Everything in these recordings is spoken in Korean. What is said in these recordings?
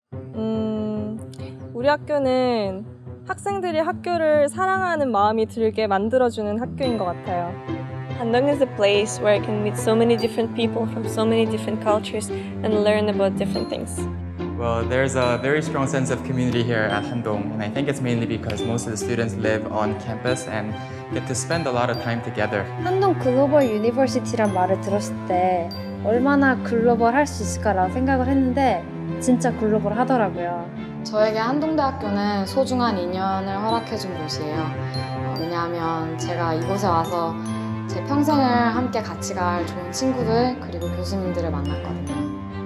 우리 학교는 학생들이 학교를 사랑하는 마음이 들게 만들어주는 학교인 것 같아요. Handong is a place where I can meet so many different people from so many different cultures and learn about different things. Well, there's a very strong sense of community here at Handong, and I think it's mainly because most of the students live on campus and get to spend a lot of time together. 한동 글로벌 유니버시티란 말을 들었을 때 얼마나 글로벌 할 수 있을까라고 생각을 했는데 진짜 글로벌 하더라고요. 저에게 한동대학교는 소중한 인연을 허락해준 곳이에요. 왜냐하면 제가 이곳에 와서 제 평생을 함께 같이 갈 좋은 친구들 그리고 교수님들을 만났거든요.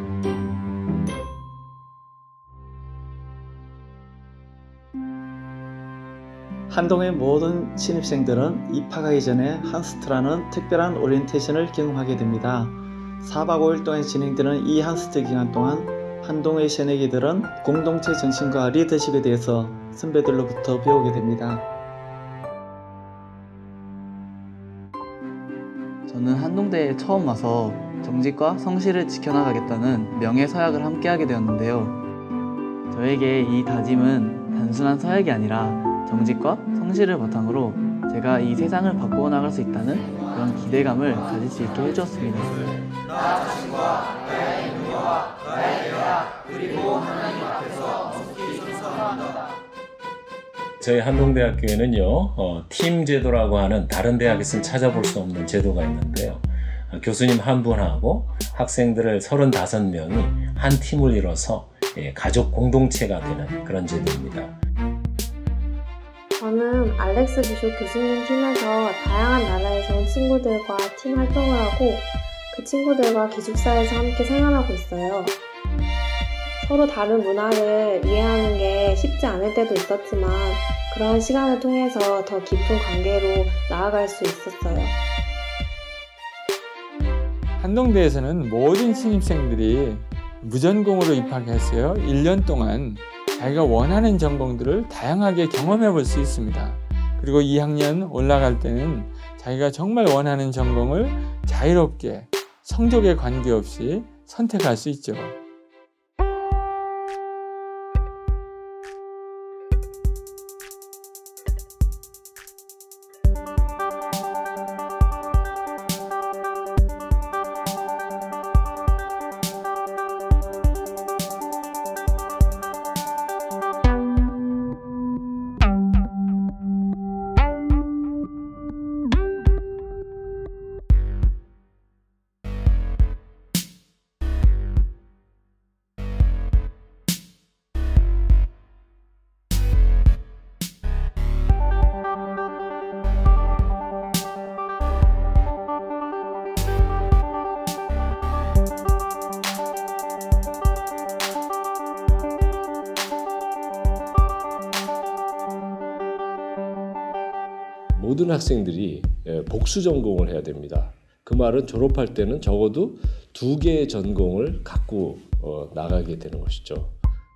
한동의 모든 신입생들은 입학하기 전에 한스트라는 특별한 오리엔테이션을 경험하게 됩니다. 4박 5일 동안 진행되는 이 한스트 기간 동안 한동의 새내기들은 공동체 정신과 리더십에 대해서 선배들로부터 배우게 됩니다. 저는 한동대에 처음 와서 정직과 성실을 지켜나가겠다는 명예서약을 함께하게 되었는데요. 저에게 이 다짐은 단순한 서약이 아니라 정직과 성실을 바탕으로 제가 이 세상을 바꾸어 나갈 수 있다는 그런 기대감을 가질 수 있게 해주었습니다. 나 자신과 나의 인류와 나의 대학 그리고 하나님 앞에서 속히 선서합니다. 저희 한동대학교에는요, 팀 제도라고 하는 다른 대학에서는 찾아볼 수 없는 제도가 있는데요. 교수님 한 분하고 학생들을 35명이 한 팀을 이뤄서 가족 공동체가 되는 그런 제도입니다. 저는 알렉스 비숍 교수님 팀에서 다양한 나라에서 온 친구들과 팀 활동을 하고 그 친구들과 기숙사에서 함께 생활하고 있어요. 서로 다른 문화를 이해하는 게 쉽지 않을 때도 있었지만 그러한 시간을 통해서 더 깊은 관계로 나아갈 수 있었어요. 한동대에서는 모든 신입생들이 무전공으로 입학했어요. 1년 동안 자기가 원하는 전공들을 다양하게 경험해 볼 수 있습니다. 그리고 2학년 올라갈 때는 자기가 정말 원하는 전공을 자유롭게 성적에 관계없이 선택할 수 있죠. 모든 학생들이 복수 전공을 해야 됩니다. 그 말은 졸업할 때는 적어도 2개의 전공을 갖고 나가게 되는 것이죠.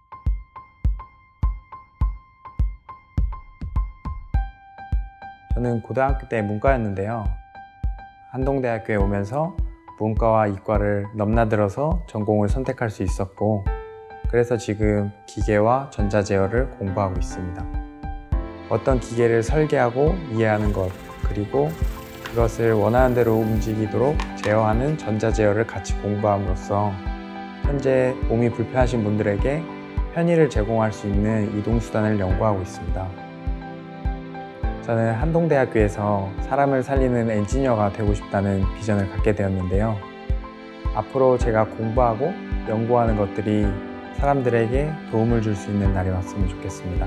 저는 고등학교 때 문과였는데요. 한동대학교에 오면서 문과와 이과를 넘나들어서 전공을 선택할 수 있었고 그래서 지금 기계와 전자제어를 공부하고 있습니다. 어떤 기계를 설계하고 이해하는 것, 그리고 그것을 원하는 대로 움직이도록 제어하는 전자제어를 같이 공부함으로써 현재 몸이 불편하신 분들에게 편의를 제공할 수 있는 이동수단을 연구하고 있습니다. 저는 한동대학교에서 사람을 살리는 엔지니어가 되고 싶다는 비전을 갖게 되었는데요. 앞으로 제가 공부하고 연구하는 것들이 사람들에게 도움을 줄 수 있는 날이 왔으면 좋겠습니다.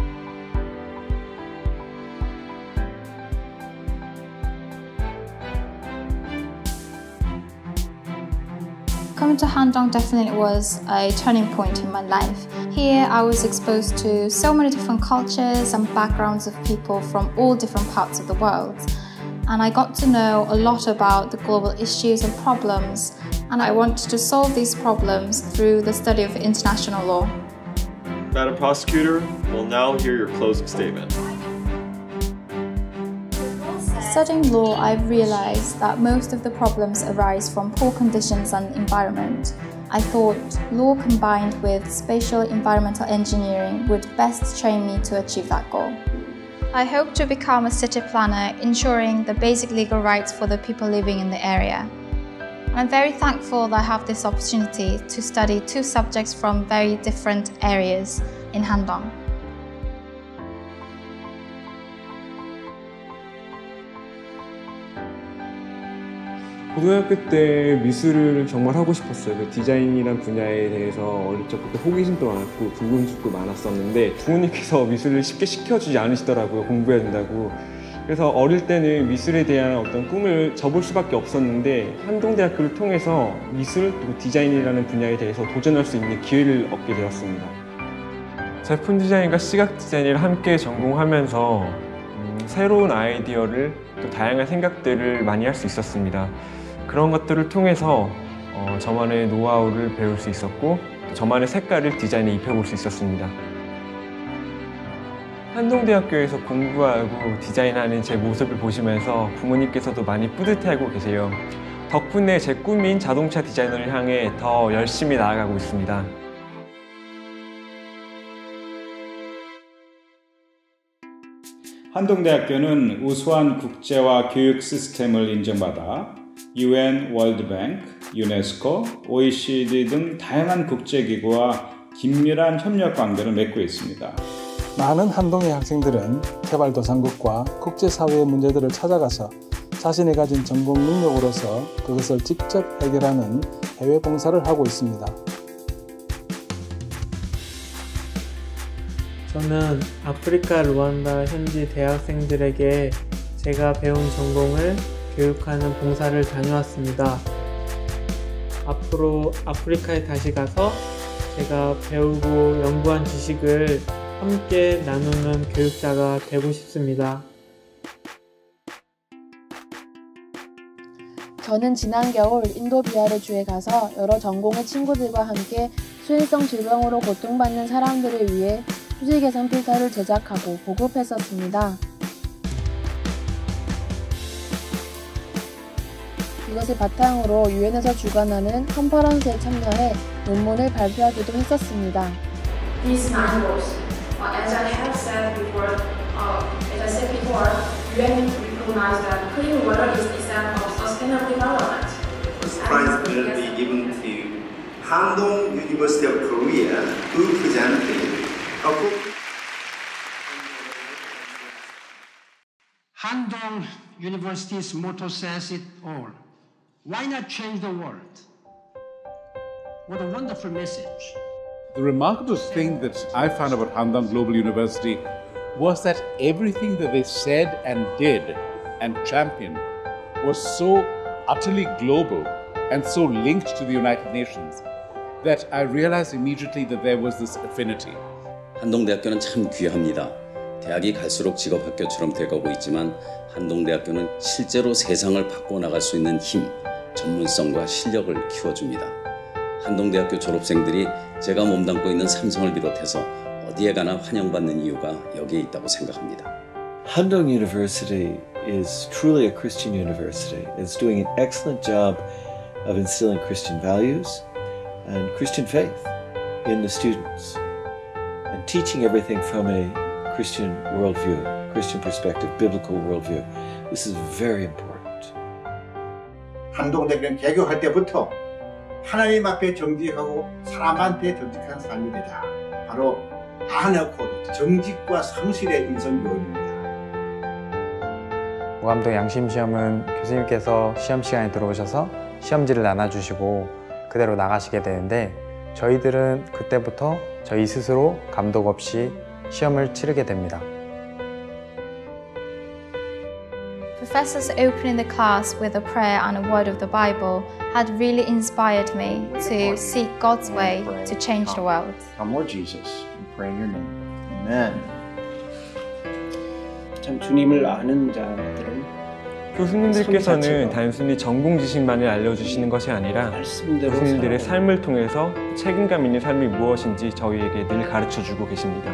Coming to Handong definitely was a turning point in my life. Here I was exposed to so many different cultures and backgrounds of people from all different parts of the world. And I got to know a lot about the global issues and problems, and I wanted to solve these problems through the study of international law. Madam Prosecutor, we'll now hear your closing statement. Studying law, I've realized that most of the problems arise from poor conditions and environment. I thought law combined with spatial environmental engineering would best train me to achieve that goal. I hope to become a city planner, ensuring the basic legal rights for the people living in the area. I'm very thankful that I have this opportunity to study two subjects from very different areas in Handong. 고등학교 때 미술을 정말 하고 싶었어요. 그 디자인이란 분야에 대해서 어릴 적부터 호기심도 많았고 궁금증도 많았었는데 부모님께서 미술을 쉽게 시켜주지 않으시더라고요. 공부해야 된다고. 그래서 어릴 때는 미술에 대한 어떤 꿈을 접을 수밖에 없었는데 한동대학교를 통해서 미술 그리고 디자인이라는 분야에 대해서 도전할 수 있는 기회를 얻게 되었습니다. 제품 디자인과 시각 디자인을 함께 전공하면서 새로운 아이디어를 또 다양한 생각들을 많이 할 수 있었습니다. 그런 것들을 통해서 저만의 노하우를 배울 수 있었고 저만의 색깔을 디자인에 입혀볼 수 있었습니다. 한동대학교에서 공부하고 디자인하는 제 모습을 보시면서 부모님께서도 많이 뿌듯해하고 계세요. 덕분에 제 꿈인 자동차 디자이너를 향해 더 열심히 나아가고 있습니다. 한동대학교는 우수한 국제화 교육 시스템을 인정받아 UN, 월드뱅크, 유네스코, OECD 등 다양한 국제기구와 긴밀한 협력 관계를 맺고 있습니다. 많은 한동의 학생들은 개발도상국과 국제사회의 문제들을 찾아가서 자신이 가진 전공 능력으로서 그것을 직접 해결하는 해외 봉사를 하고 있습니다. 저는 아프리카 루안다 현지 대학생들에게 제가 배운 전공을 교육하는 봉사를 다녀왔습니다. 앞으로 아프리카에 다시 가서 제가 배우고 연구한 지식을 함께 나누는 교육자가 되고 싶습니다. 저는 지난 겨울 인도 비하르주에 가서 여러 전공의 친구들과 함께 수행성 질병으로 고통받는 사람들을 위해 수질 개선 필터를 제작하고 보급했었습니다. 이것을 바탕으로 유엔에서 주관하는 컨퍼런스에 참여해 논문을 발표하기도 했었습니다. These manuals, as I said before, UN recognized that clean water is essential for sustainable development. First prize will be given to Handong University of Korea, who presented a book. Handong University's motto says it all. Why not change the world? What a wonderful message. The remarkable thing that I found about Handong Global University was that everything that they said and did and championed was so utterly global and so linked to the United Nations that I realized immediately that there was this affinity. 한동대학교는 참 귀합니다. 대학이 갈수록 직업학교처럼 돼가고 있지만 한동대학교는 실제로 세상을 바꿔나갈 수 있는 힘, 전문성과 실력을 키워줍니다. 한동대학교 졸업생들이 제가 몸담고 있는 삼성을 비롯해서 어디에 가나 환영받는 이유가 여기에 있다고 생각합니다. Handong University is truly a Christian university. It's doing an excellent job of instilling Christian values and Christian faith in the students and teaching everything from a Christian worldview, Christian perspective, biblical worldview. This is very important. 한동대교는 개교할 때부터 하나님 앞에 정직하고 사람한테 정직한 삶이 되자. 바로 아너 코드, 정직과 성실의 인성교육입니다. 무암동 양심시험은 교수님께서 시험 시간에 들어오셔서 시험지를 나눠주시고 그대로 나가시게 되는데 저희들은 그때부터 저희 스스로 감독 없이 시험을 치르게 됩니다. Professors opening the class with a prayer and a word of the Bible had really inspired me to seek God's way to change the world. Come, Lord Jesus, we pray in your name. Amen. 참 주님을 아는 자들은 교수님들께서는 단순히 전공 지식만을 알려주시는 것이 아니라 교수님들의 삶을 통해서 책임감 있는 삶이 무엇인지 저희에게 늘 가르쳐주고 계십니다.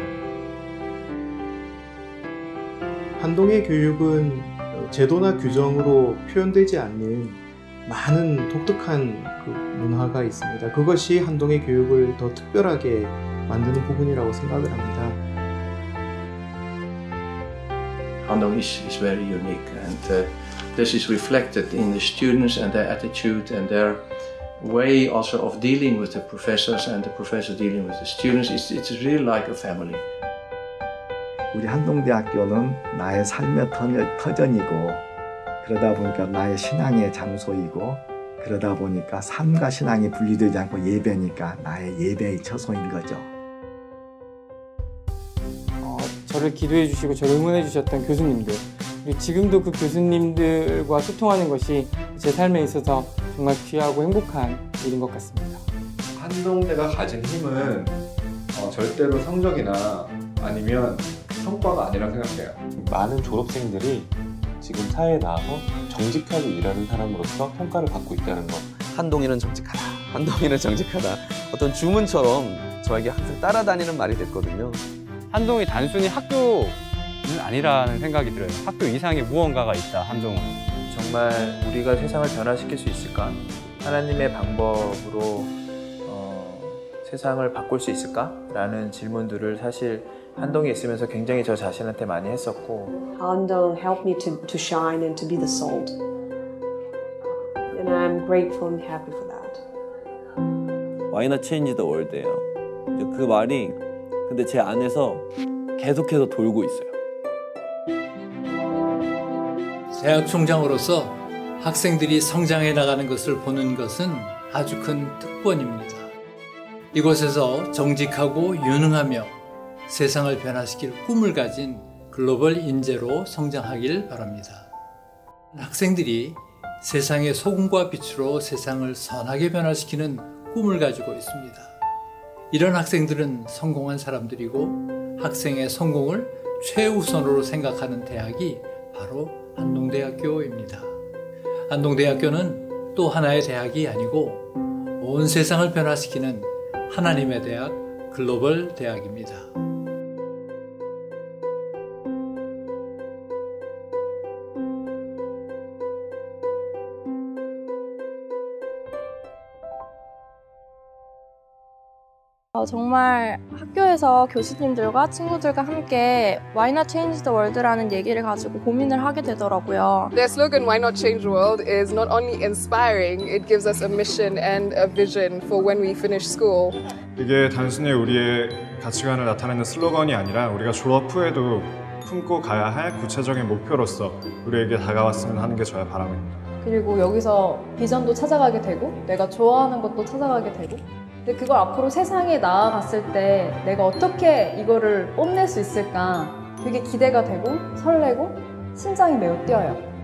한동의 교육은 제도나 규정으로 표현되지 않는 많은 독특한 그 문화가 있습니다. 그것이 한동의 교육을 더 특별하게 만드는 부분이라고 생각을 합니다. Handong is very unique, and this is reflected in the students and their attitude and their way also of dealing with the professors and the professors dealing with the students. It's really like a family. 우리 한동대학교는 나의 삶의 터전이고 그러다 보니까 나의 신앙의 장소이고 그러다 보니까 삶과 신앙이 분리되지 않고 예배니까 나의 예배의 처소인 거죠. 저를 기도해 주시고 저를 응원해 주셨던 교수님들, 그리고 지금도 그 교수님들과 소통하는 것이 제 삶에 있어서 정말 귀하고 행복한 일인 것 같습니다. 한동대가 가진 힘은 절대로 성적이나 아니면 성과가 아니라 생각해요. 많은 졸업생들이 지금 사회에 나와서 정직하게 일하는 사람으로서 평가를 받고 있다는 것. 한동이는 정직하다, 한동이는 정직하다, 어떤 주문처럼 저에게 항상 따라다니는 말이 됐거든요. 한동이 단순히 학교는 아니라는 생각이 들어요. 학교 이상의 무언가가 있다, 한동은. 정말 우리가 세상을 변화시킬 수 있을까? 하나님의 방법으로 세상을 바꿀 수 있을까? 라는 질문들을 사실 한동에 있으면서 굉장히 저 자신한테 많이 했었고. Handong helped me to shine and to be the salt. And I'm grateful and happy for that. Why not change the world예요. 그 말이 근데 제 안에서 계속해서 돌고 있어요. 대학 총장으로서 학생들이 성장해 나가는 것을 보는 것은 아주 큰 특권입니다. 이곳에서 정직하고 유능하며 세상을 변화시킬 꿈을 가진 글로벌 인재로 성장하길 바랍니다. 학생들이 세상의 소금과 빛으로 세상을 선하게 변화시키는 꿈을 가지고 있습니다. 이런 학생들은 성공한 사람들이고 학생의 성공을 최우선으로 생각하는 대학이 바로 한동대학교입니다. 한동대학교는 또 하나의 대학이 아니고 온 세상을 변화시키는 하나님의 대학, 글로벌 대학입니다. 정말 학교에서 교수님들과 친구들과 함께 Why not change the world라는 얘기를 가지고 고민을 하게 되더라고요. Their slogan Why not change the world is not only inspiring, it gives us a mission and a vision for when we finish school. 이게 단순히 우리의 가치관을 나타내는 슬로건이 아니라 우리가 졸업 후에도 품고 가야 할 구체적인 목표로서 우리에게 다가왔으면 하는 게 저의 바람입니다. 그리고 여기서 비전도 찾아가게 되고 내가 좋아하는 것도 찾아가게 되고 근데 그걸 앞으로 세상에 나아갔을 때 내가 어떻게 이거를 뽐낼 수 있을까 되게 기대가 되고 설레고 심장이 매우 뛰어요.